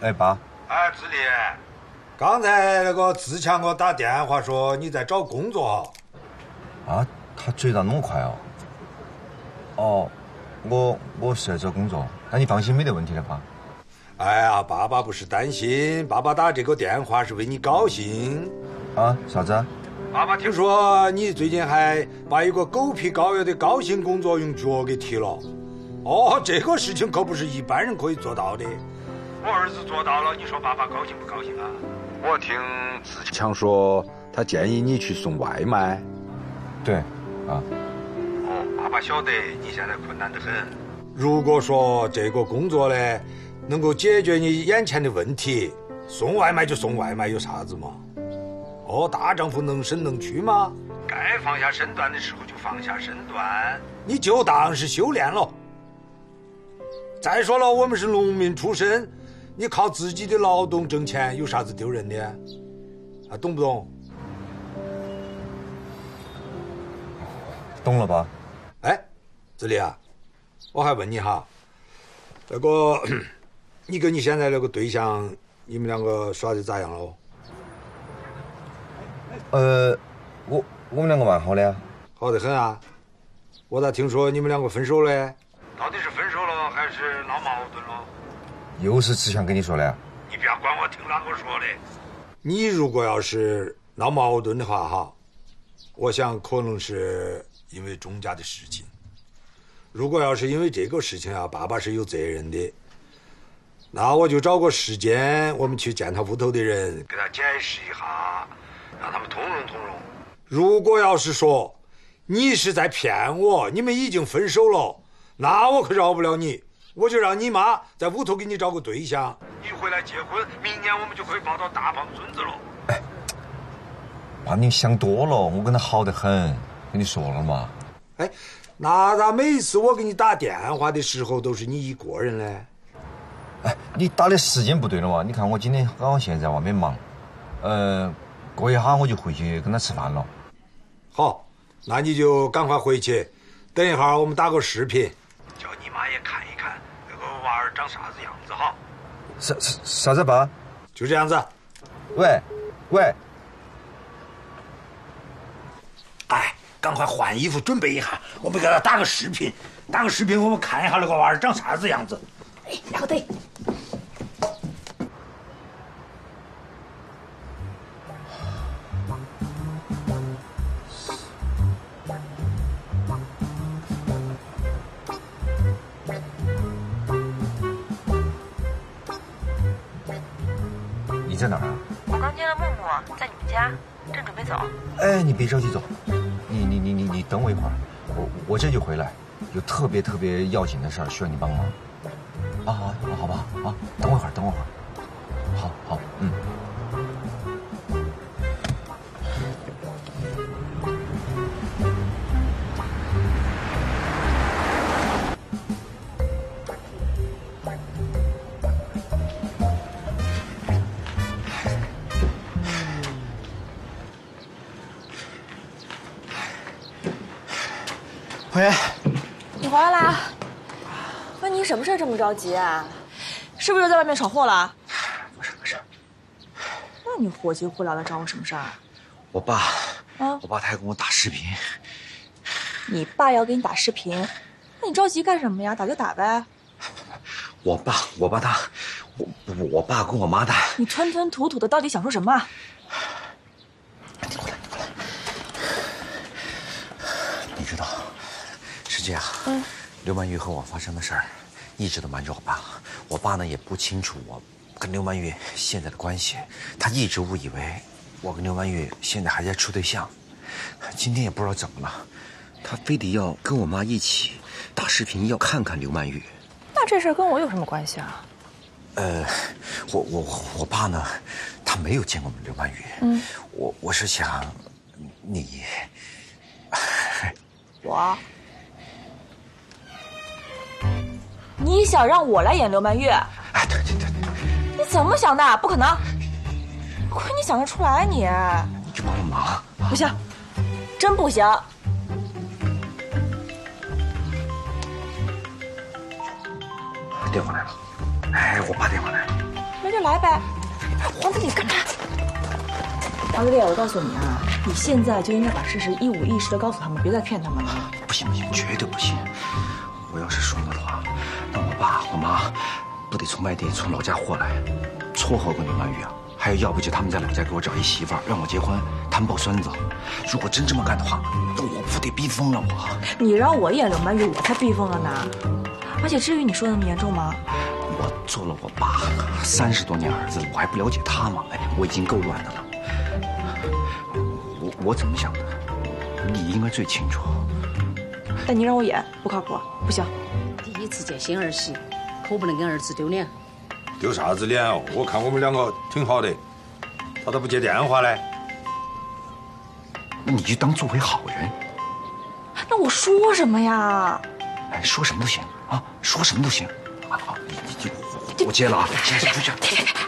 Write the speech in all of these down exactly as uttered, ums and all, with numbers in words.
哎，爸。 哎，子立，刚才那个自强给我打电话说你在找工作哈。啊，他追到那么快哦？哦，我我是在找工作，那你放心，没得问题的，爸。 哎呀，爸爸不是担心，爸爸打这个电话是为你高兴。 啊？啥子？ 爸爸听说你最近还把一个狗皮膏药的高薪工作用脚给踢了。哦，这个事情可不是一般人可以做到的。我儿子做到了，你说爸爸高兴不高兴啊？我听自强说，他建议你去送外卖。 对，啊。 哦，爸爸晓得你现在困难得很。如果说这个工作呢，能够解决你眼前的问题，送外卖就送外卖，有啥子嘛？哦，大丈夫能伸能屈吗？该放下身段的时候就放下身段，你就当是修炼了。再说了，我们是农民出身，你靠自己的劳动挣钱，有啥子丢人的？啊，懂不懂？ 懂了吧？ 哎，子立啊，我还问你哈，那个，你跟你现在那个对象，你们两个耍得咋样了？ 呃，我我们两个蛮好的呀。 好得很啊！我咋听说你们两个分手了？到底是分手了还是闹矛盾了？ 又是志强跟你说的？ 你不要管我听哪个说的。你如果要是闹矛盾的话哈，我想可能是因为钟家的事情。如果要是因为这个事情啊，爸爸是有责任的。那我就找个时间，我们去见他屋头的人，给他解释一下，让他们通融通融。如果要是说你是在骗我，你们已经分手了，那我可饶不了你，我就让你妈在屋头给你找个对象，你回来结婚，明年我们就可以抱到大胖孙子了。 哎，爸，你想多了，我跟他好得很，跟你说了嘛。 哎，那咋每次我给你打电话的时候都是你一个人呢？ 哎，你打的时间不对了嘛？你看我今天刚好现在外面忙，呃，过一下我就回去跟他吃饭了。 好，那你就赶快回去，等一会儿我们打个视频，叫你妈也看一看那个娃儿长啥子样子哈。 啥啥啥子爸？ 就这样子。 喂，喂。 哎，赶快换衣服准备一下，我们给他打个视频，打个视频我们看一下那个娃儿长啥子样子。 哎，要得。 你在哪儿啊？ 我刚接了木木，在你们家，正准备走。 哎，你别着急走，你你你你你等我一会儿，我我这就回来，有特别特别要紧的事儿需要你帮忙。啊啊，好吧啊，等我一会儿，等我一会儿。好好，嗯。 喂， 你回来啦？问你什么事这么着急啊？是不是又在外面闯祸了？ 不是不是。 那你火急火燎的找我什么事儿？ 我爸， 啊， 我爸他还跟我打视频。 你爸要给你打视频，那你着急干什么呀？打就打呗。 我爸，我爸他，我我爸跟我妈他， 你吞吞吐吐的，到底想说什么？ 你过来，你过来。你知道，是这样，嗯，刘曼玉和我发生的事儿，一直都瞒着我爸。我爸呢也不清楚我跟刘曼玉现在的关系，他一直误以为我跟刘曼玉现在还在处对象。今天也不知道怎么了，他非得要跟我妈一起打视频，要看看刘曼玉。 那这事儿跟我有什么关系啊？ 呃，我我我爸呢，他没有见过刘曼玉。嗯，我我是想，你， 我，你想让我来演刘曼玉？ 哎，对对对对， 你怎么想的？不可能！亏你想得出来，你你就帮我忙。 不行，真不行。 电话来了，哎，我爸电话来了。 没这来呗。黄子，你干嘛？黄子烈，我告诉你啊，你现在就应该把事实一五一十的告诉他们，别再骗他们了。 不行不行，绝对不行！我要是说了的话，那我爸我妈不得从外地从老家回来撮合个刘曼玉啊？还有，要不就他们在老家给我找一媳妇儿，让我结婚，他们抱孙子。如果真这么干的话，那我不得逼疯了我！ 你让我演刘曼玉，我才逼疯了呢。而且至于你说的那么严重吗？ 我做了我爸三十多年儿子，我还不了解他吗？哎，我已经够乱的了。我我怎么想的，你应该最清楚。 但你让我演，不靠谱，不行。 第一次见新儿媳，可不能跟儿子丢脸。 丢啥子脸哦？我看我们两个挺好的，他咋不接电话嘞？ 那你就当做回好人。 那我说什么呀？ 哎，说什么都行啊，说什么都行。啊啊，你你就我接了啊，行行，出去。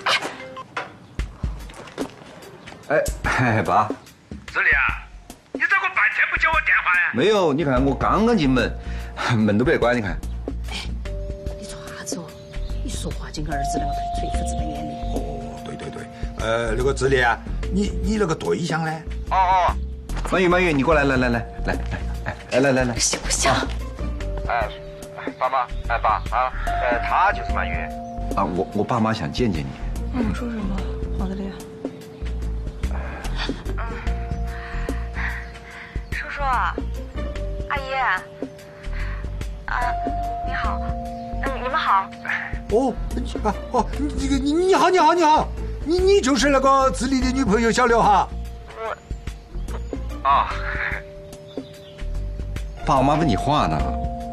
哎哎，爸。 子立啊，你咋个半天不接我电话呀？ 没有，你看我刚刚进门，门都没关，你看。 你做啥子哦？你说话就跟儿子那个垂胡子的眼里。 哦，对对对，呃，那个子立啊，你你那个对象呢？ 哦哦， 曼玉曼玉，你过来，来来来来来，哎来来来， 行不行？ 哎，爸妈，哎爸啊，呃，他就是曼玉。 啊，我我爸妈想见见你。 嗯，说什么，黄子烈？ 叔叔，阿姨，啊，你好，嗯，你们好。 哦，啊哦，这个你你好你好你好，你你就是那个子立的女朋友小刘哈？ 我，啊， 爸我妈问你话呢。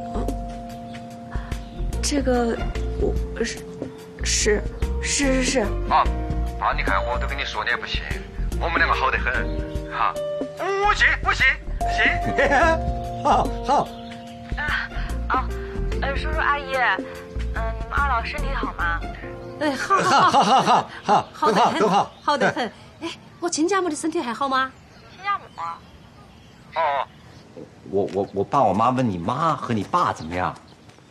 这个，我是是是是是。 啊，爸，你看我都跟你说，你也不信，我们两个好得很，哈。我信我信信。 好好。 啊啊，呃，叔叔阿姨，嗯、呃，你们二老身体好吗？ 哎，好好好好好好， 好很好很好， 好得很。哎，我亲家母的身体还好吗？ 亲家母。 哦。 我我我爸我妈问你妈和你爸怎么样？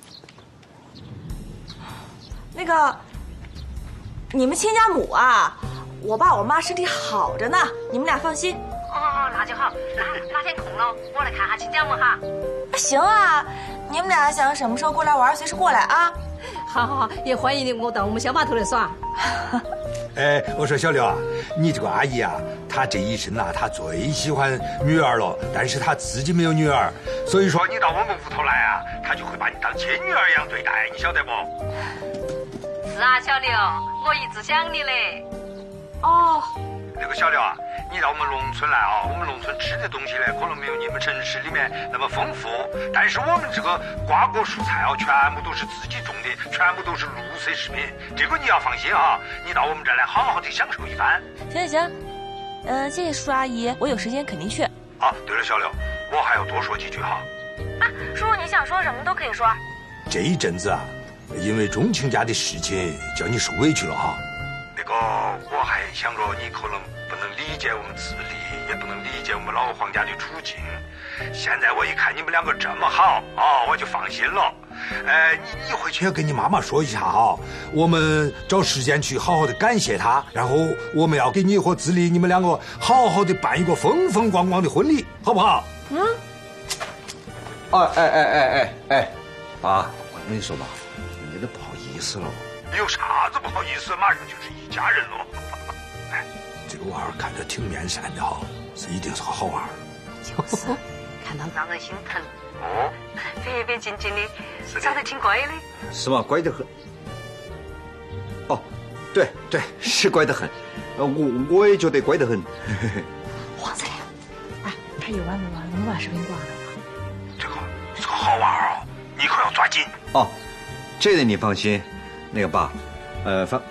那个，你们亲家母啊，我爸我妈身体好着呢，你们俩放心。 哦，那就好。哪哪天空了，我来看下亲家母哈。 行啊，你们俩想什么时候过来玩，随时过来啊。 好好好，也欢迎你我到我们小码头来耍。 哎，我说小刘啊，你这个阿姨啊，她这一生呐、啊，她最喜欢女儿了，但是她自己没有女儿，所以说你到我们屋头来啊，她就会把你当亲女儿一样对待，你晓得不？ 是啊，小刘，我一直想你嘞。 哦， 那个小刘啊，你到我们农村来啊，我们农村吃的东西呢，可能没有你们城市里面那么丰富，但是我们这个瓜果蔬菜啊，全部都是自己种的，全部都是绿色食品，这个你要放心啊，你到我们这儿来好好的享受一番。 行行行，嗯、呃，谢谢叔叔阿姨，我有时间肯定去。 啊，对了，小刘，我还要多说几句哈。 啊，叔叔你想说什么都可以说。 这一阵子啊，因为钟亲家的事情叫你受委屈了哈。那个，我还想着你可能不能理解我们子立，也不能理解我们老黄家的处境。现在我一看你们两个这么好啊，我就放心了。呃，你你回去要跟你妈妈说一下哈，我们找时间去好好的感谢她，然后我们要给你和子立你们两个好好的办一个风风光光的婚礼，好不好？ 嗯。 啊，哎哎哎哎哎，爸，我跟你说吧，有点不好意思了。 有啥子不好意思？马上就是一家人了。哎，这个娃儿看着挺面善的哈，是一定是个好娃儿。 就是，看到让人心疼。 哦， 白白净净的，长得挺乖的。 是吗？乖得很。哦，对对，是乖得很。呃，我我也觉得乖得很。 黄子亮，哎，他有完没完？能把视频挂了吗？ 这个是个好娃儿哦，你可要抓紧。 哦，这点你放心。那个爸，呃，反，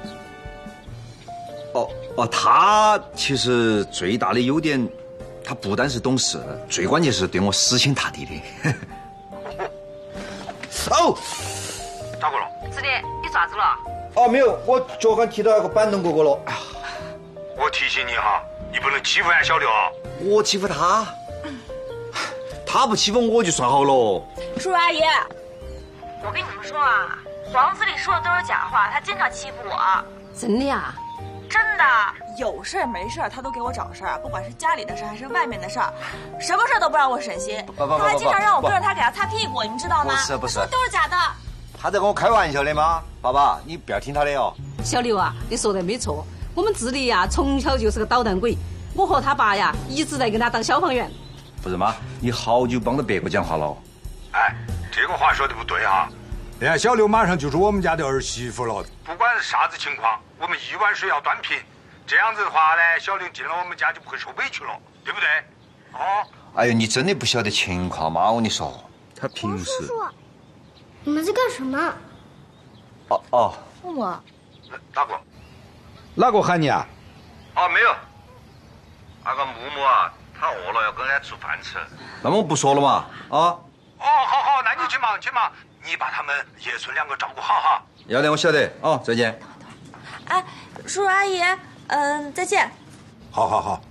哦哦，他其实最大的优点，他不单是懂事，最关键是对我死心塌地的。哦， 咋个了？ 子立，你咋子了？ 哦，没有，我脚上踢到那个板凳哥哥了。哎呀， 我提醒你哈，你不能欺负俺小刘啊。 我欺负他，他不欺负我就算好了。 叔叔阿姨， 我跟你们说啊。黄子立说的都是假话，他经常欺负我。 真的呀？ 真的，有事儿没事儿他都给我找事儿，不管是家里的事儿还是外面的事儿，什么事儿都不让我省心。 不不不不， 他还经常让我跟着他给他擦屁股，你们知道吗？ 不是不是， 都是假的。 他在跟我开玩笑的吗？爸爸，你不要听他的哦。 小刘啊，你说的没错，我们志力呀从小就是个捣蛋鬼，我和他爸呀一直在跟他当消防员。 不是妈，你好久帮着别个讲话了。 哎，这个话说的不对哈。人家小刘马上就是我们家的儿媳妇了，不管是啥子情况，我们一碗水要端平。这样子的话呢，小刘进了我们家就不会受委屈了，对不对？哦。 哎呦，你真的不晓得情况吗？我跟你说，他平时。 叔叔，你们在干什么？ 哦哦。 默默。 哪个？ 哪个喊你啊？ 哦，没有。那个木木啊，他饿了要跟俺做饭吃。 那么我不说了嘛，啊？ 哦，好好，那你去忙去忙，你把他们爷孙两个照顾好哈。 要得，我晓得啊，再见。 哎，叔叔阿姨，嗯、呃，再见。 好好好。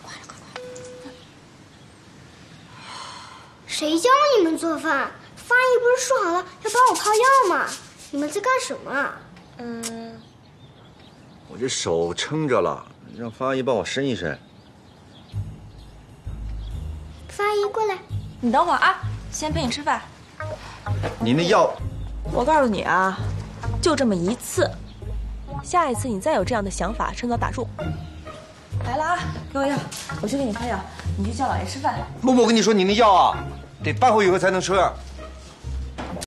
谁教你们做饭？方姨不是说好了要帮我泡药吗？你们在干什么？ 嗯， 我这手撑着了，让方阿姨帮我伸一伸。 方阿姨过来。 你等会儿啊，先陪你吃饭。 你那药， 我告诉你啊，就这么一次，下一次你再有这样的想法，趁早打住。来了啊，给我药，我去给你开药，你去叫老爷吃饭。 默默跟你说，你那药啊，得半个月才能吃。